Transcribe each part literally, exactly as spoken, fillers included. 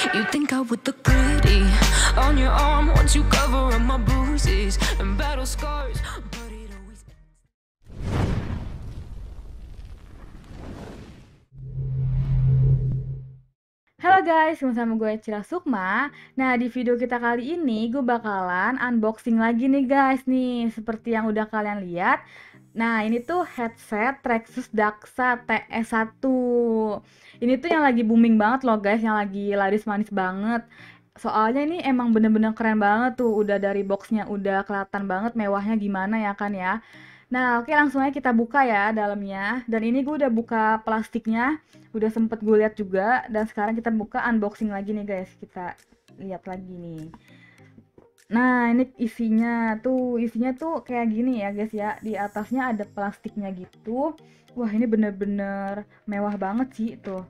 You think I would look pretty on your arm once you cover up my bruises and battle scars, but it always. Halo guys, sama gue Cira Sukma. Nah, di video kita kali ini gue bakalan unboxing lagi nih guys nih, seperti yang udah kalian lihat. Nah, ini tuh headset Traxxus Daxa T S satu. Ini tuh yang lagi booming banget loh guys, yang lagi laris manis banget. Soalnya ini emang bener-bener keren banget tuh, udah dari boxnya udah kelihatan banget mewahnya gimana ya kan ya. Nah, oke langsung aja kita buka ya dalamnya. Dan ini gue udah buka plastiknya, udah sempet gue lihat juga. Dan sekarang kita buka unboxing lagi nih guys, kita lihat lagi nih. Nah, ini isinya tuh, isinya tuh kayak gini ya guys ya. Di atasnya ada plastiknya gitu. Wah, ini bener-bener mewah banget sih tuh.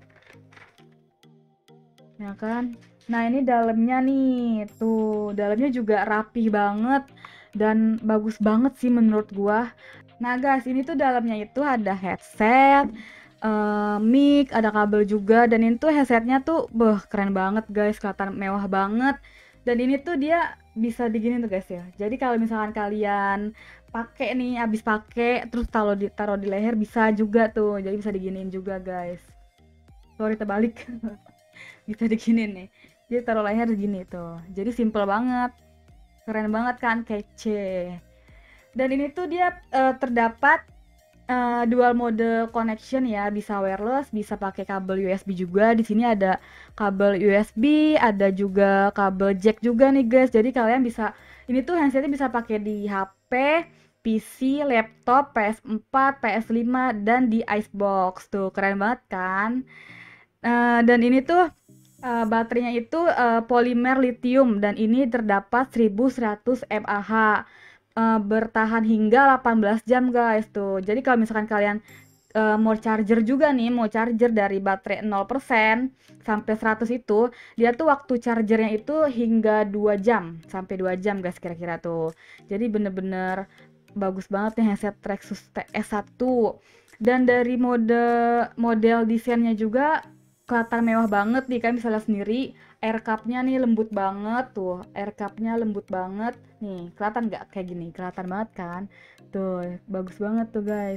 Ya kan? Nah, ini dalamnya nih. Tuh, dalamnya juga rapih banget dan bagus banget sih menurut gua. Nah, guys, ini tuh dalamnya itu ada headset, eh, mic, ada kabel juga, dan ini tuh headsetnya tuh, beh, keren banget guys, kelihatan mewah banget. Dan ini tuh dia bisa diginin tuh guys ya. Jadi kalau misalkan kalian pakai nih, abis pakai, terus taruh di taruh di leher bisa juga tuh. Jadi bisa diginin juga guys. Sorry terbalik. Bisa diginin nih. Jadi taruh leher gini tuh. Jadi simple banget. Keren banget kan, kece. Dan ini tuh dia uh, terdapat uh, dual mode connection ya, bisa wireless, bisa pakai kabel U S B juga. Di sini ada kabel U S B, ada juga kabel jack juga nih guys. Jadi kalian bisa, ini tuh handsetnya bisa pakai di H P, P C, laptop, P S four, P S five, dan di Icebox. Tuh keren banget kan. Uh, dan ini tuh uh, baterainya itu uh, polimer lithium dan ini terdapat seribu seratus mAh. Uh, bertahan hingga delapan belas jam guys tuh. Jadi kalau misalkan kalian uh, mau charger juga nih, mau charger dari baterai nol persen sampai seratus itu, dia tuh waktu chargernya itu hingga dua jam, sampai dua jam guys kira-kira tuh. Jadi bener-bener bagus banget nih headset Traxxus T S satu. Dan dari mode model desainnya juga kelihatan mewah banget nih, kan bisa lihat sendiri air cup-nya nih lembut banget tuh, air cup-nya lembut banget nih, kelihatan nggak kayak gini, kelihatan banget kan tuh, bagus banget tuh guys.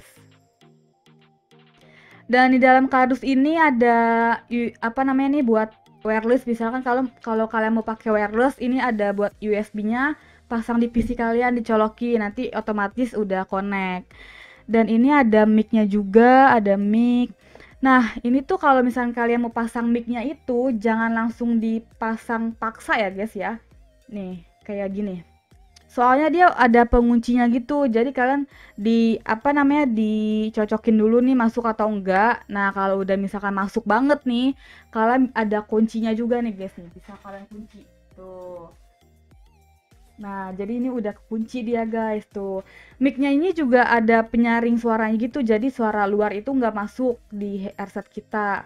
Dan di dalam kardus ini ada apa namanya nih buat wireless, misalkan kalau kalau kalian mau pakai wireless ini ada buat U S B-nya, pasang di P C kalian, dicolokin nanti otomatis udah connect. Dan ini ada mic-nya juga, ada mic. Nah, ini tuh kalau misalnya kalian mau pasang mic-nya itu jangan langsung dipasang paksa ya guys ya. Nih, kayak gini. Soalnya dia ada penguncinya gitu. Jadi kalian di apa namanya dicocokin dulu nih masuk atau enggak. Nah, kalau udah misalkan masuk banget nih, kalian ada kuncinya juga nih guys nih. Bisa kalian kunci. Tuh. Nah, jadi ini udah kunci dia guys tuh. Mic-nya ini juga ada penyaring suaranya gitu, jadi suara luar itu nggak masuk di headset kita.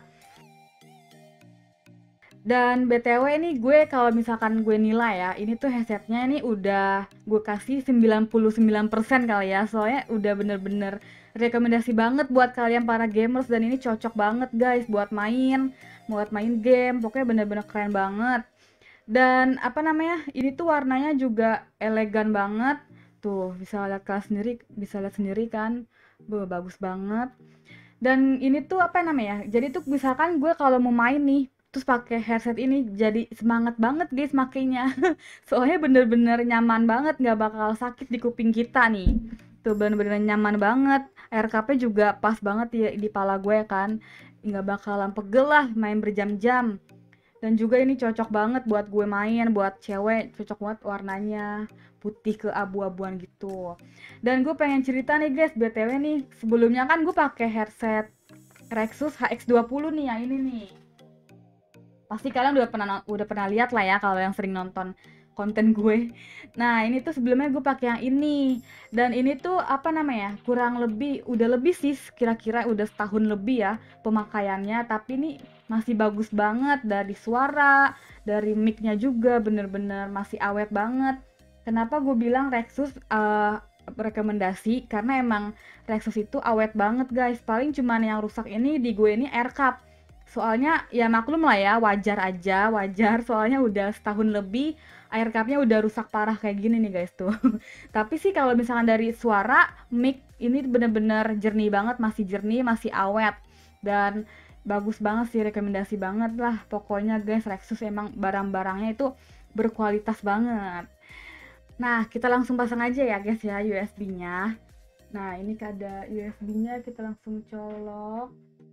Dan B T W ini gue kalau misalkan gue nilai ya, ini tuh headsetnya ini udah gue kasih sembilan puluh sembilan persen kali ya. Soalnya udah bener-bener rekomendasi banget buat kalian para gamers, dan ini cocok banget guys buat main, buat main game. Pokoknya bener-bener keren banget. Dan apa namanya, ini tuh warnanya juga elegan banget tuh, bisa lihat kelas sendiri, bisa lihat sendiri kan. Be, bagus banget. Dan ini tuh apa namanya, jadi tuh misalkan gue kalau mau main nih terus pakai headset ini jadi semangat banget guys makainya. Soalnya bener-bener nyaman banget, nggak bakal sakit di kuping kita nih. Tuh bener-bener nyaman banget, air cup-nya juga pas banget di, di pala gue kan, nggak bakalan pegel lah main berjam-jam. Dan juga ini cocok banget buat gue main, buat cewek, cocok banget warnanya, putih ke abu-abuan gitu. Dan gue pengen cerita nih guys, B T W nih, sebelumnya kan gue pakai headset Traxxus H X dua puluh nih, yang ini nih. Pasti kalian udah pernah udah pernah lihat lah ya kalau yang sering nonton konten gue. Nah, ini tuh sebelumnya gue pakai yang ini. Dan ini tuh apa namanya? Kurang lebih udah lebih sih, kira-kira udah setahun lebih ya pemakaiannya, tapi ini masih bagus banget dari suara, dari mic-nya juga bener-bener masih awet banget. Kenapa gue bilang Traxxus uh, rekomendasi? Karena emang Traxxus itu awet banget guys. Paling cuman yang rusak ini di gue ini air cup Soalnya ya maklum lah ya, wajar aja, wajar. Soalnya udah setahun lebih, air cupnya udah rusak parah kayak gini nih guys tuh. Tapi sih kalau misalkan dari suara, mic ini bener-bener jernih banget, masih jernih, masih awet. Dan bagus banget sih, rekomendasi banget lah. Pokoknya guys, Lexus emang barang-barangnya itu berkualitas banget. Nah, kita langsung pasang aja ya guys ya U S B-nya. Nah, ini ada U S B-nya, kita langsung colok.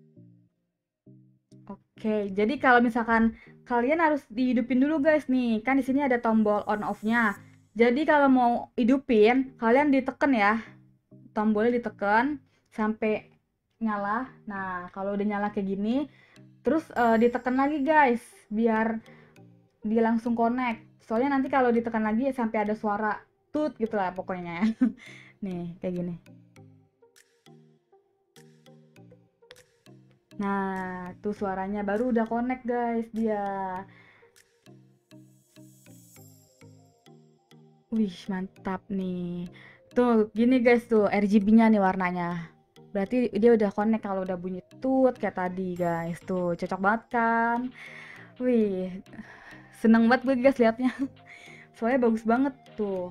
Oke, jadi kalau misalkan kalian harus dihidupin dulu guys nih, kan di sini ada tombol on off-nya. Jadi kalau mau hidupin, kalian diteken ya, tombolnya diteken sampai nyala. Nah, kalau udah nyala kayak gini, terus uh, ditekan lagi guys, biar dia langsung connect. Soalnya nanti kalau ditekan lagi sampai ada suara tut gitu lah pokoknya. Nih, kayak gini. Nah, tuh suaranya baru udah connect guys dia. Wih, mantap nih. Tuh, gini guys tuh R G B-nya nih warnanya. Berarti dia udah connect kalau udah bunyi tut kayak tadi guys. Tuh, cocok banget kan? Wih, seneng banget gue guys liatnya. Soalnya bagus banget tuh.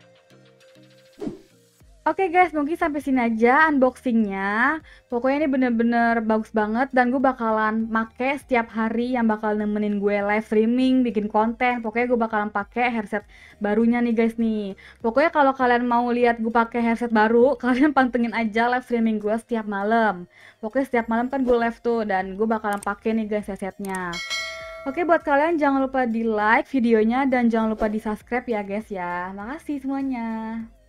Oke guys, mungkin sampai sini aja unboxingnya. Pokoknya ini bener-bener bagus banget dan gue bakalan make setiap hari yang bakal nemenin gue live streaming, bikin konten. Pokoknya gue bakalan pakai headset barunya nih guys nih. Pokoknya kalau kalian mau lihat gue pakai headset baru, kalian pantengin aja live streaming gue setiap malam. Pokoknya setiap malam kan gue live tuh dan gue bakalan pakai nih guys headsetnya. Oke, buat kalian jangan lupa di like videonya dan jangan lupa di subscribe ya guys ya. Makasih semuanya.